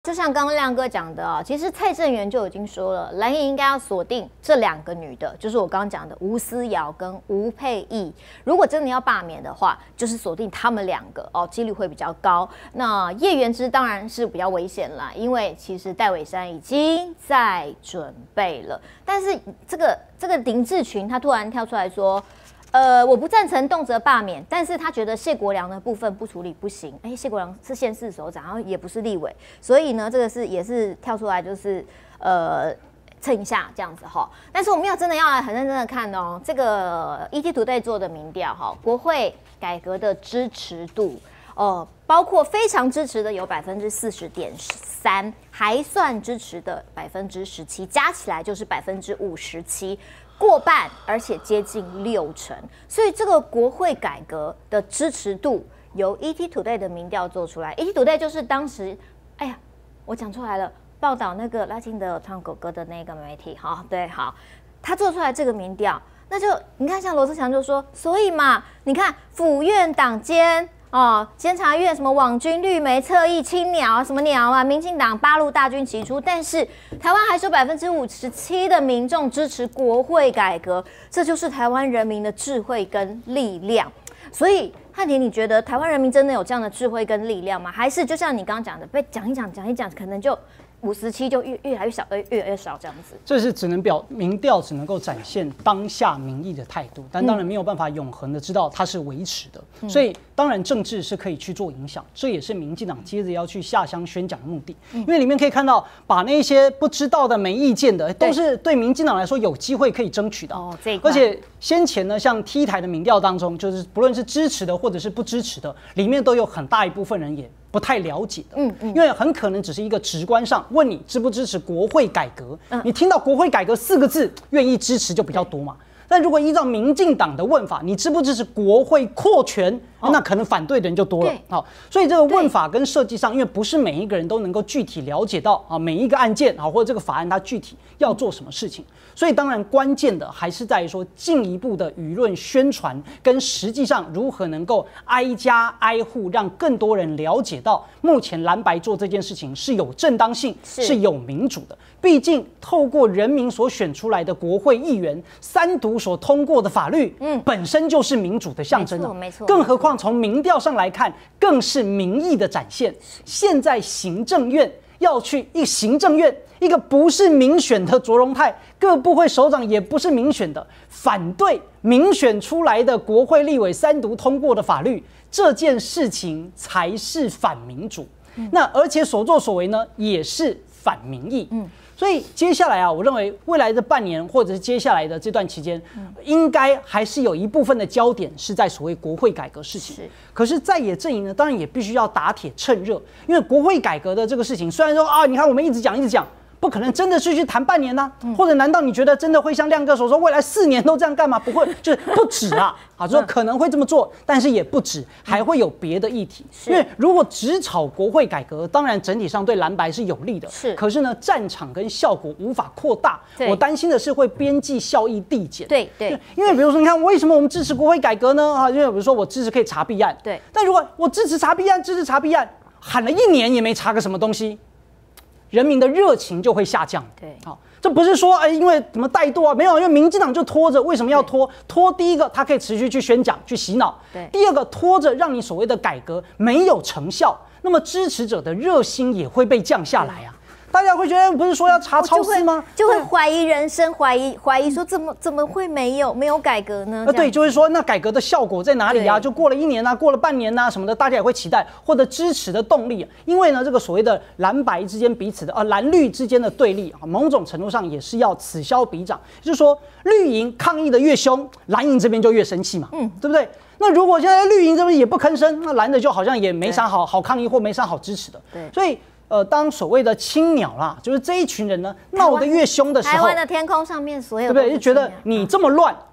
就像刚刚亮哥讲的啊，其实蔡正元就已经说了，蓝营应该要锁定这2个女的，就是我刚刚讲的吴思瑶跟吴佩益。如果真的要罢免的话，就是锁定他们2个哦，几率会比较高。那叶元之当然是比较危险啦，因为其实戴伟山已经在准备了，但是这个林志群他突然跳出来说。我不赞成动辄罢免，但是他觉得谢国良的部分不处理不行。谢国良是县市首长，然后也不是立委，所以呢，这个也是跳出来就是蹭一下这样子哈。但是我们真的要来很认真的看哦，这个 ETtoday 做的民调哈，国会改革的支持度包括非常支持的有40.3%，还算支持的17%，加起来就是57%。过半，而且接近60%，所以这个国会改革的支持度由 ETtoday 的民调做出来。ETtoday 就是当时，我讲出来了，报道那个拉金德唱狗歌的那个媒体，对，他做出来这个民调，那就你看，像罗志祥就说，所以嘛，你看府院党监。监察院什么网军、绿媒、侧翼、青鸟啊，什么鸟啊，民进党8路大军齐出，但是台湾还是有57%的民众支持国会改革，这就是台湾人民的智慧跟力量。所以汉庭，你觉得台湾人民真的有这样的智慧跟力量吗？还是就像你刚刚讲的，被讲一讲，可能就57就越来越少，越来越少这样子？ 这是民调只能够展现当下民意的态度，但当然没有办法永恒的知道它是维持的。所以当然政治是可以去做影响，这也是民进党接着要去下乡宣讲的目的。因为里面可以看到，把那些不知道的、没意见的，都是对民进党来说有机会可以争取的。而且先前呢，像 T 台的民调当中，就是不论是支持的或者是不支持的，里面都有很大一部分人也不太了解的，因为很可能只是一个直观上问你支不支持国会改革，你听到国会改革4个字，愿意支持就比较多嘛。但如果依照民进党的问法，你支不支持国会扩权，那可能反对的人就多了。好，所以这个问法跟设计上，因为不是每一个人都能够具体了解到每一个案件或者这个法案它具体要做什么事情，所以当然关键的还是在于说进一步的舆论宣传跟实际上如何能够挨家挨户让更多人了解到目前蓝白做这件事情是有正当性，是有民主的。毕竟透过人民所选出来的国会议员3读所通过的法律，本身就是民主的象征了。 没错， 更何况从民调上来看，更是民意的展现。现在行政院要去行政院一个不是民选的卓荣泰，各部会首长也不是民选的，反对民选出来的国会立委3读通过的法律，这件事情才是反民主。那而且所作所为呢，也是反民意。所以接下来我认为未来的半年或者是接下来的这段期间，应该还是有一部分的焦点是在所谓国会改革事情。可是在野阵营呢，当然也必须要打铁趁热，因为国会改革的这个事情，虽然说你看我们一直讲，不可能真的是去谈半年呐，或者难道你觉得真的会像亮哥所说，未来4年都这样干吗？不会，就是不止啊，说可能会这么做，但是也不止，还会有别的议题。因为如果只炒国会改革，当然整体上对蓝白是有利的，可是呢，战场跟效果无法扩大。我担心的是会边际效益递减。对，因为比如说，你看为什么我们支持国会改革呢？因为比如说我支持可以查弊案，但如果我支持查弊案，喊了1年也没查个什么东西。人民的热情就会下降。这不是说因为怎么怠惰没有，因为民进党就拖着，为什么要拖？拖第一个，它可以持续去宣讲、去洗脑；第二个，拖着让你所谓的改革没有成效，那么支持者的热心也会被降下来啊。大家会觉得不是说要查超市吗？ 就会怀疑人生，怀疑说怎么会没有改革呢？ 对，就会说那改革的效果在哪里啊？就过了1年啊，过了半年啊什么的，大家也会期待或者支持的动力。因为呢，这个所谓的蓝白之间彼此的蓝绿之间的对立某种程度上也是要此消彼长，就是说绿营抗议的越凶，蓝营这边就越生气嘛，对不对？那如果现在绿营这边也不吭声，那蓝的就好像也没啥好抗议或没啥好支持的。所以。当所谓的青鸟啦，就是这一群人呢闹得越凶的时候， 台湾的天空上面所有对不对？就觉得你这么乱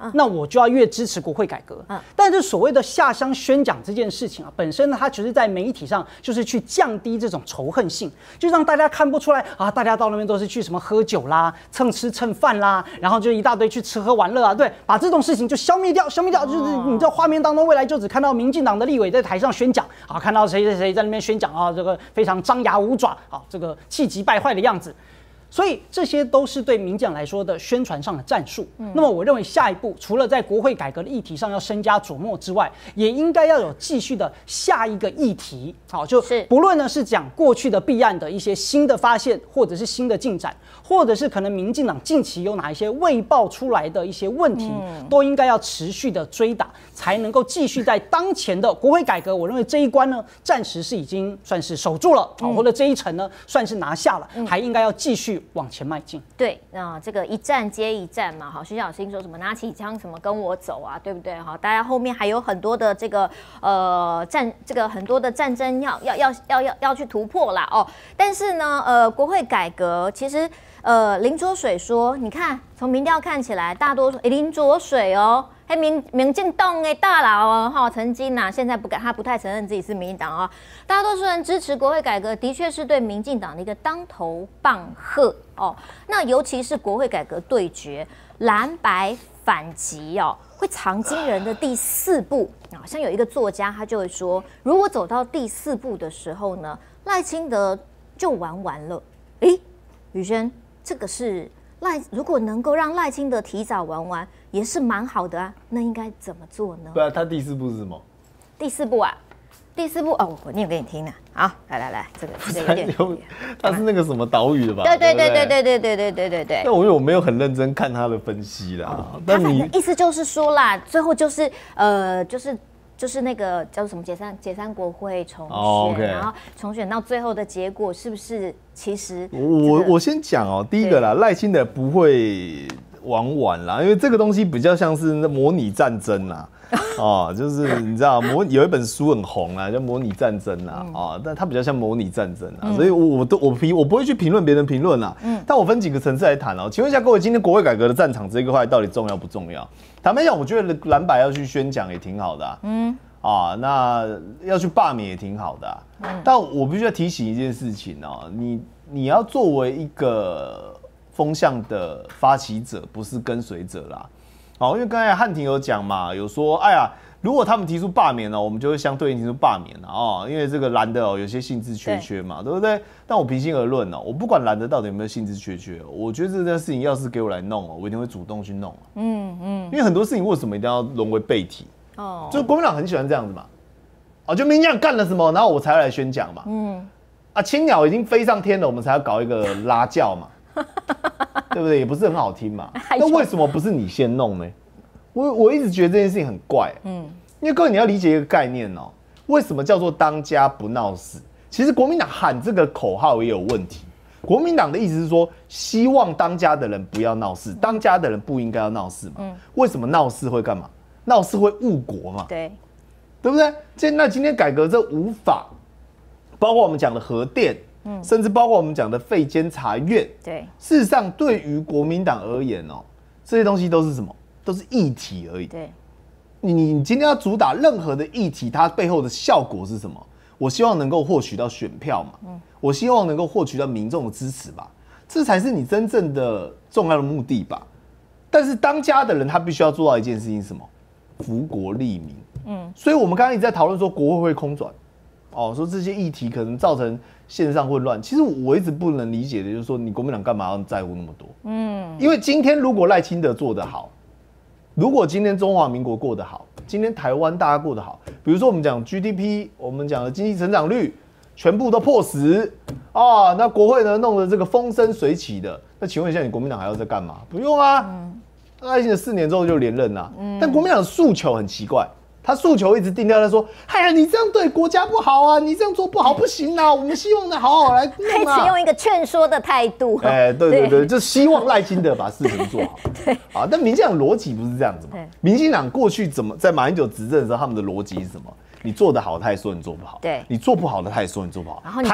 那我就要越支持国会改革。但是所谓的下乡宣讲这件事情啊，本身呢，它其实在媒体上就是去降低这种仇恨性，就让大家看不出来啊，大家到那边都是去什么喝酒啦、蹭吃蹭饭啦，然后就一大堆去吃喝玩乐啊，对，把这种事情就消灭掉，就是你在画面当中未来就只看到民进党的立委在台上宣讲啊，看到谁谁谁在那边宣讲啊，这个非常张牙舞爪啊，这个气急败坏的样子。所以这些都是对民进党来说的宣传上的战术。那么我认为下一步除了在国会改革的议题上要深加琢磨之外，也应该要有继续的下一个议题。好，就是不论呢是讲过去的弊案的一些新的发现，或者是新的进展，或者是可能民进党近期有哪一些未爆出来的一些问题，都应该要持续的追打，才能够继续在当前的国会改革，我认为这一关呢暂时是已经算是守住了，或者这一层呢算是拿下了，还应该要继续往前迈进。 对，这个一战接一战嘛，好，徐小新说什么拿起枪什么跟我走啊，对不对？好，大家后面还有很多的这个很多的战争要去突破啦哦。但是呢，国会改革其实林卓水说，你看从民调看起来，大多数林卓水哦。民进党的大佬哦，曾经现在他不太承认自己是民进党啊。大多数人支持国会改革，的确是对民进党的一个当头棒喝哦。那尤其是国会改革对决蓝白反击哦，会藏惊人的第4步啊。像有一个作家他就会说，如果走到第4步的时候呢，赖清德就完了。宇轩，这个是。如果能够让赖清德提早玩完，也是蛮好的啊。那应该怎么做呢？ 不然他第4步是什么？ 第4步啊，第4步哦，我念给你听啊。好，来，这个有点， 他是那个什么岛屿的吧？ 对。 但我没有很认真看他的分析啦。但你意思就是说啦，最后就是那个叫什么解散国会重选，然后重选到最后的结果是不是？其实我先讲哦，第一个啦，赖清德不会玩完啦，因为这个东西比较像是模拟战争啦。就是你知道有一本书很红啦，叫《模拟战争》啦，但它比较像模拟战争啦，所以我不会去评论别人评论啦，但我分几个层次来谈哦。请问一下各位，今天国会改革的战场这一块到底重要不重要？坦白讲，我觉得蓝白要去宣讲也挺好的那要去罢免也挺好的但我必须要提醒一件事情哦，你要作为一个风向的发起者，不是跟随者啦。因为刚才汉庭有讲嘛，有说，哎呀，如果他们提出罢免我们就会相对应提出罢免因为这个蓝的有些兴致缺嘛，对不对？但我平心而论我不管蓝的到底有没有兴致缺，我觉得这件事情要是给我来弄我一定会主动去弄因为很多事情为什么一定要沦为背题？就是国民党很喜欢这样子嘛，就民进党干了什么，然后我才要来宣讲嘛，青鸟已经飞上天了，我们才要搞一个拉教嘛。对不对？也不是很好听嘛。那为什么不是你先弄呢？我一直觉得这件事情很怪。因为各位你要理解一个概念为什么叫做当家不闹事？其实国民党喊这个口号也有问题。国民党的意思是说，希望当家的人不要闹事，当家的人不应该要闹事嘛。为什么闹事会干嘛？闹事会误国嘛。对不对？那今天改革这5法，包括我们讲的核电。甚至包括我们讲的废监察院，对，事实上对于国民党而言这些东西都是什么？都是议题而已。对，你今天要主打任何的议题，它背后的效果是什么？我希望能够获取到选票嘛，我希望能够获取到民众的支持吧，这才是你真正的重要的目的吧。但是当家的人他必须要做到一件事情是什么？福国利民。所以我们刚刚一直在讨论说国会会空转。说这些议题可能造成线上混乱，其实我一直不能理解的就是说，你国民党干嘛要在乎那么多？因为今天如果赖清德做得好，如果今天中华民国过得好，今天台湾大家过得好，比如说我们讲 GDP， 我们讲的经济成长率全部都破10那国会呢弄得这个风生水起的，那请问一下，你国民党还要在干嘛？不用啊，赖清德4年之后就连任啦。但国民党的诉求很奇怪。他诉求一直定调在说，哎呀，你这样对国家不好啊，你这样做不好不行啊，我们希望呢好好来弄开始用一个劝说的态度。 对，就希望赖清德把事情做好。对，但民进党逻辑不是这样子嘛？民进党过去怎么在马英九执政的时候，他们的逻辑是什么？你做得好，他也说你做不好；对，你做不好的，他也说你做不好。 然后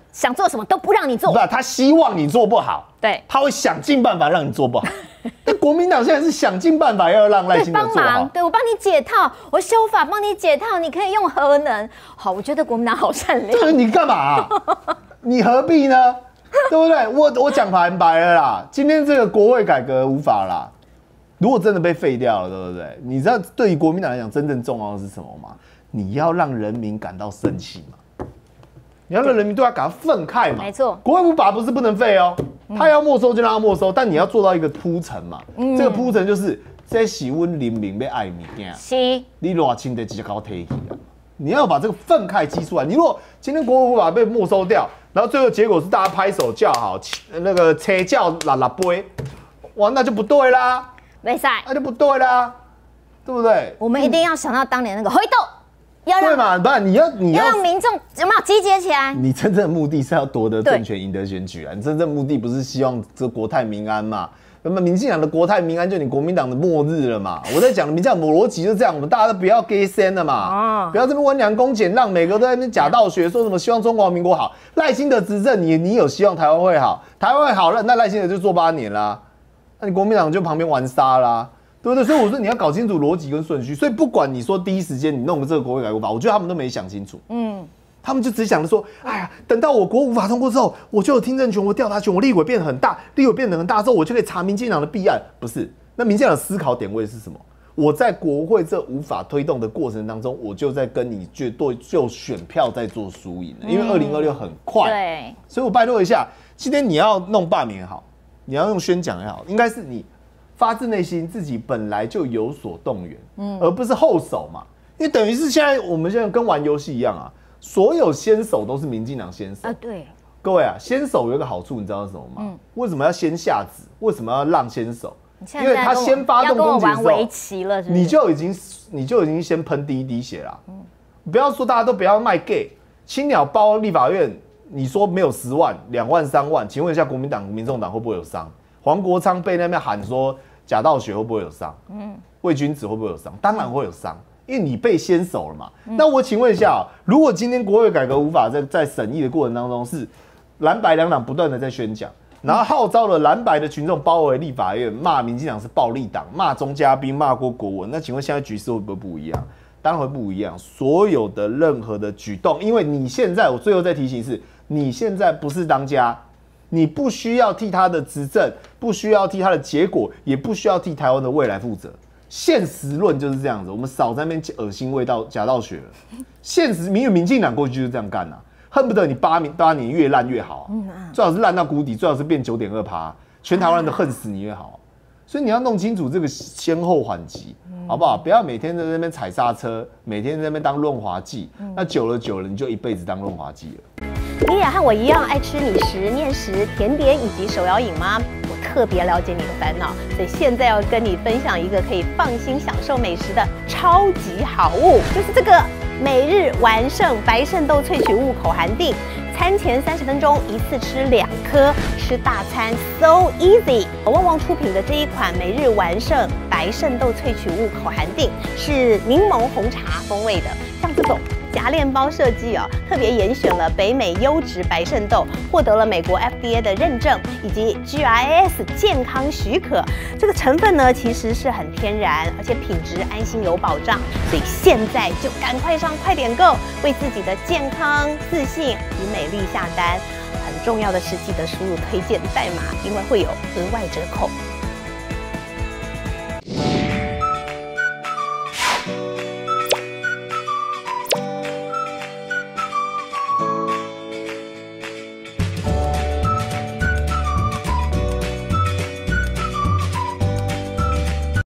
想做什么都不让你做。 不，他希望你做不好， 对， 他会想尽办法让你做不好。但国民党现在是想尽办法要让赖清德做好， 对我帮你解套，我修法帮你解套，你可以用核能。好，我觉得国民党好善良。 对，你干嘛啊？你何必呢？对不对？我讲白了啦，今天这个国会改革无法啦。如果真的被废掉了，对不对？你知道对于国民党来讲，真正重要的是什么吗？你要让人民感到生气嘛，你要让人民对他感到愤慨嘛。 没错， 国会无法不是不能废哦，他要没收就让他没收，但你要做到一个铺陈嘛。这个铺陈就是这是我人民要爱物件， 是， 你偌轻的直接提起啊！你要把这个愤慨激出来。你如果今天国会无法被没收掉，然后最后结果是大家拍手叫好，那个车叫拉杯，哇，那就不对啦， 没赛， 那就不对啦，对不对？ 我们一定要想到当年那个回斗，要对嘛？不然你要让民众有没有集结起来？ 你真正的目的是要夺得政权、赢得选举啊！你真正目的不是希望这国泰民安嘛？那么民进党的国泰民安就你国民党的末日了嘛？我在讲民进党逻辑就这样，我们大家都不要给先了嘛，不要这边温良恭俭让，每个都在那边假道学，说什么希望中华民国好。赖清德执政，你有希望台湾会好，台湾会好了，那赖清德就做8年啦，那你国民党就旁边玩沙啦。对不对？所以我说你要搞清楚逻辑跟顺序。所以不管你说第一时间你弄这个国会改革法，我觉得他们都没想清楚。他们就只想着说，哎呀，等到我国无法通过之后，我就有听证权，我调查权，我立委变得很大，立委变得很大之后，我就可以查民进党的弊案。不是，那民进党的思考点位是什么？我在国会这无法推动的过程当中，我就在跟你就选票在做输赢，因为2026很快。 对， 所以我拜托一下，今天你要弄罢免也好，你要用宣讲也好，应该是你发自内心自己本来就有所动员，而不是后手嘛。因为等于是我们现在跟玩游戏一样啊，所有先手都是民进党先手啊。对， 各位啊，先手有一个好处，你知道是什么吗？为什么要先下子？为什么要让先手？因为他先发动攻击的时候， 围棋了是不是？ 你就已经先喷第一滴血啦。不要说大家都不要卖 gay， 青鸟包立法院，你说没有10万、2万、3万，请问一下国民党、民众党会不会有伤？黄国昌被那边喊说假道学会不会有伤？魏君子会不会有伤？当然会有伤，因为你被先手了嘛。那我请问一下，如果今天国会改革无法在审议的过程当中是蓝白两党不断的在宣讲，然后号召了蓝白的群众包围立法院，骂民进党是暴力党，骂钟嘉宾，骂郭国文，那请问现在局势会不会不一样？当然会不一样。所有的任何的举动，因为你现在，我最后再提醒是，你现在不是当家。你不需要替他的执政，不需要替他的结果，也不需要替台湾的未来负责。现实论就是这样子，我们少在那边恶心味道假道学了。现实，民进党过去就是这样干啊，恨不得你8年越烂越好，最好是烂到谷底，最好是变9.2%，全台湾人都恨死你越好。所以你要弄清楚这个先后缓急，好不好？不要每天在那边踩刹车，每天在那边当润滑剂，那久了你就一辈子当润滑剂了。 你也和我一样爱吃米食、面食、甜点以及手摇饮吗？我特别了解你的烦恼，所以现在要跟你分享一个可以放心享受美食的超级好物，就是这个每日完胜白肾豆萃取物口含锭。餐前30分钟一次吃2颗，吃大餐 so easy。旺旺出品的这一款每日完胜白肾豆萃取物口含锭是柠檬红茶风味的，像这种夹链包设计哦，特别严选了北美优质白肾豆，获得了美国 FDA 的认证以及 GIS 健康许可。这个成分呢，其实是很天然，而且品质安心有保障。所以现在就赶快上快点购，为自己的健康、自信与美丽下单。很重要的是，记得输入推荐代码，因为会有额外折扣。